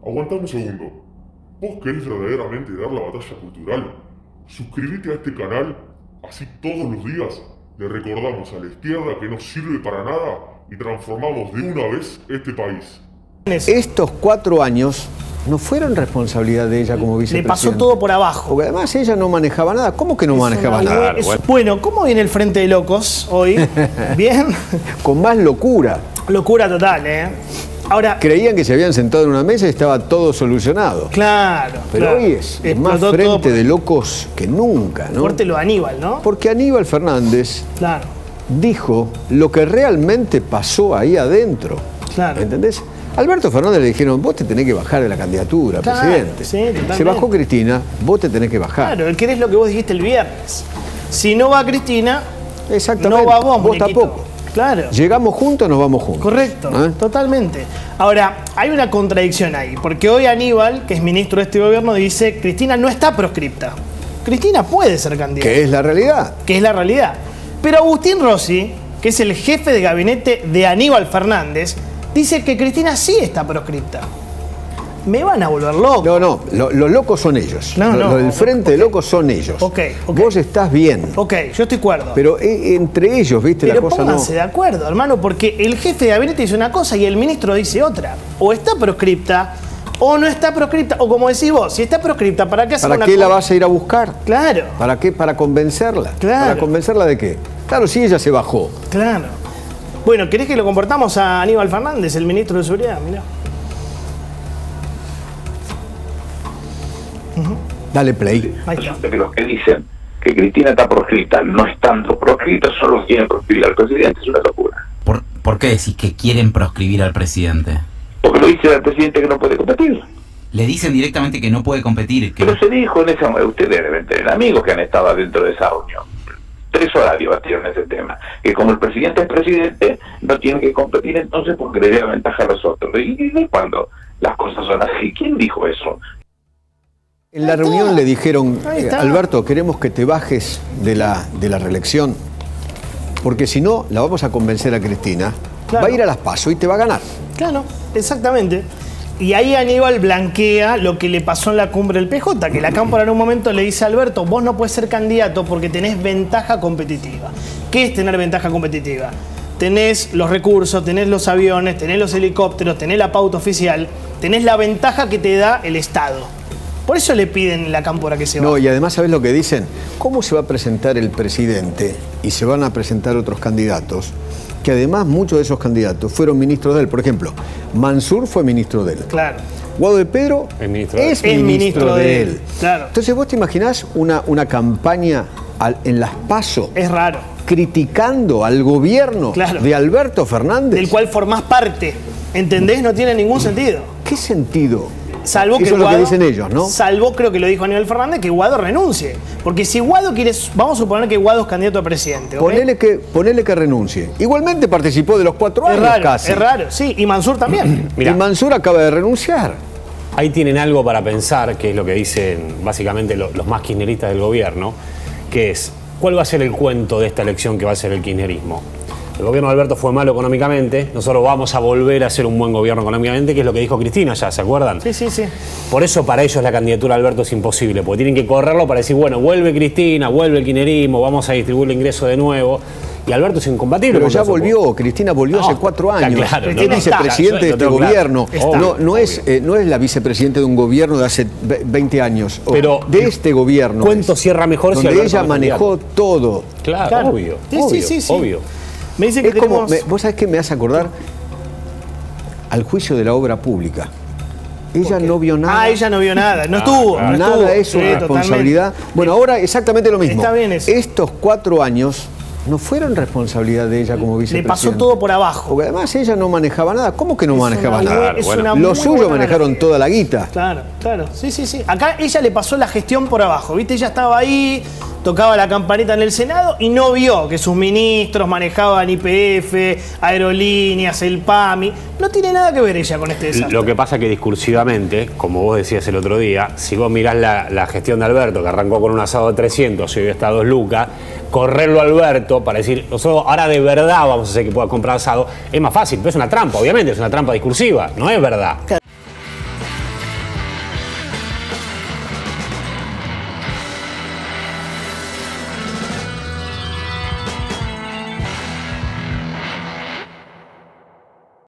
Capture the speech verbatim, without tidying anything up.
aguantá un segundo. ¿Vos querés verdaderamente dar la batalla cultural? Suscríbete a este canal, así todos los días le recordamos a la izquierda que no sirve para nada y transformamos de una vez este país. Estos cuatro años no fueron responsabilidad de ella como vicepresidenta. Le pasó todo por abajo. Porque además ella no manejaba nada. ¿Cómo que no es manejaba una, nada? Es, bueno. bueno, ¿cómo viene el Frente de Locos hoy? ¿Bien? Con más locura. Locura total, ¿eh? Ahora, creían que se habían sentado en una mesa y estaba todo solucionado. Claro. Pero claro. hoy es más frente de locos que nunca, ¿no? Fuerte lo de Aníbal, ¿no? Porque Aníbal Fernández claro. dijo lo que realmente pasó ahí adentro. Claro. ¿Entendés? Alberto Fernández le dijeron, vos te tenés que bajar de la candidatura, claro, presidente. Sí, totalmente. Se bajó Cristina, vos te tenés que bajar. Claro, ¿querés lo que vos dijiste el viernes? Si no va Cristina, exactamente. No va vos, vos tampoco. Claro. Llegamos juntos, nos vamos juntos. Correcto, ¿eh? Totalmente. Ahora, hay una contradicción ahí, porque hoy Aníbal, que es ministro de este gobierno, dice Cristina no está proscripta. Cristina puede ser candidata. Que es la realidad. Que es la realidad. Pero Agustín Rossi, que es el jefe de gabinete de Aníbal Fernández, dice que Cristina sí está proscripta. Me van a volver loco. No, no, los lo locos son ellos. No, lo, no. Lo del frente okay. de locos son ellos. Ok, ok. Vos estás bien. Ok, yo estoy de acuerdo. Pero eh, entre ellos, viste, Pero la cosa no... Pero pónganse de acuerdo, hermano, porque el jefe de gabinete dice una cosa y el ministro dice otra. O está proscripta, o no está proscripta. O como decís vos, si está proscripta, ¿para qué hacer ¿Para una qué la vas a ir a buscar? Claro. ¿Para qué? Para convencerla. Claro. ¿Para convencerla de qué? Claro, si ella se bajó. Claro. Bueno, ¿querés que lo comportamos a Aníbal Fernández, el ministro de Seguridad? Mirá. Uh-huh. Dale play. Resulta que los que dicen que Cristina está proscrita, no estando proscrita, son los que quieren proscribir al presidente. Es una locura. ¿Por, ¿Por qué decís que quieren proscribir al presidente? Porque lo dice el presidente que no puede competir. Le dicen directamente que no puede competir. Que Pero no... se dijo en esa... Ustedes deben tener amigos que han estado dentro de esa reunión. Tres horas debatieron ese tema. Que como el presidente es presidente, no tiene que competir entonces porque le da ventaja a los otros. ¿Y, y cuando las cosas son así? ¿Quién dijo eso? En la reunión le dijeron, eh, Alberto, queremos que te bajes de la, de la reelección, porque si no, la vamos a convencer a Cristina, claro. va a ir a las PASO y te va a ganar. Claro, exactamente. Y ahí Aníbal blanquea lo que le pasó en la cumbre del P J, que la Cámpora en un momento le dice a Alberto, vos no puedes ser candidato porque tenés ventaja competitiva. ¿Qué es tener ventaja competitiva? Tenés los recursos, tenés los aviones, tenés los helicópteros, tenés la pauta oficial, tenés la ventaja que te da el Estado. Por eso le piden la Cámpora que se vaya. No, y además, ¿sabés lo que dicen? ¿Cómo se va a presentar el presidente y se van a presentar otros candidatos? Que además muchos de esos candidatos fueron ministros de él. Por ejemplo, Mansur fue ministro de él. Claro. Guado de Pedro es ministro de es él. ministro, ministro de, de él. él. Claro. Entonces, ¿vos te imaginás una, una campaña al, en las PASO? Es raro. Criticando al gobierno claro. de Alberto Fernández. Del cual formás parte. ¿Entendés? No tiene ningún sentido. ¿Qué sentido? Salvo Eso que es lo Guado, que dicen ellos, ¿no? Salvo, creo que lo dijo Aníbal Fernández, que Guado renuncie. Porque si Guado quiere... Vamos a suponer que Guado es candidato a presidente. ¿okay? Ponele, que, ponele que renuncie. Igualmente participó de los cuatro es años raro, casi. Es raro, sí. Y Mansur también. Mirá, y Mansur acaba de renunciar. Ahí tienen algo para pensar, que es lo que dicen básicamente los, los más kirchneristas del gobierno, que es, ¿cuál va a ser el cuento de esta elección que va a ser el kirchnerismo? El gobierno de Alberto fue malo económicamente, nosotros vamos a volver a ser un buen gobierno económicamente, que es lo que dijo Cristina ya, ¿se acuerdan? Sí, sí, sí. Por eso para ellos la candidatura de Alberto es imposible, porque tienen que correrlo para decir, bueno, vuelve Cristina, vuelve el kirchnerismo, vamos a distribuir el ingreso de nuevo. Y Alberto es incompatible. Pero ya volvió, Cristina volvió no, hace cuatro años. Claro, es no, vicepresidente de este claro. gobierno. Está. No, no, es, eh, no es la vicepresidenta de un gobierno de hace veinte años. Pero de este gobierno. Cuento cierra mejor donde si Alberto ella no manejó candidato. todo. Claro, claro. obvio. Sí, obvio, sí, sí, sí. obvio. Me dice que es tenemos... como, me, vos sabés que me hace acordar al juicio de la obra pública. Ella no vio nada. Ah, ella no vio nada. No estuvo. Claro. No nada estuvo. es su sí, responsabilidad. Totalmente. Bueno, ahora exactamente lo mismo. Está bien eso. Estos cuatro años no fueron responsabilidad de ella como vicepresidenta. Le pasó todo por abajo. Porque además ella no manejaba nada. ¿Cómo que no es manejaba una, nada? Es bueno, una los suyos manejaron analogía. toda la guita. Claro, claro. Sí, sí, sí. Acá ella le pasó la gestión por abajo. ¿Viste? Ella estaba ahí, tocaba la campanita en el Senado y no vio que sus ministros manejaban Y P F, aerolíneas, el P A M I. No tiene nada que ver ella con este desastre. Lo que pasa que discursivamente, como vos decías el otro día, si vos mirás la, la gestión de Alberto, que arrancó con un asado de trescientos y hoy está a dos lucas, correrlo a Alberto para decir, nosotros ahora de verdad vamos a hacer que pueda comprar asado, es más fácil, pero es una trampa, obviamente, es una trampa discursiva, no es verdad. Claro,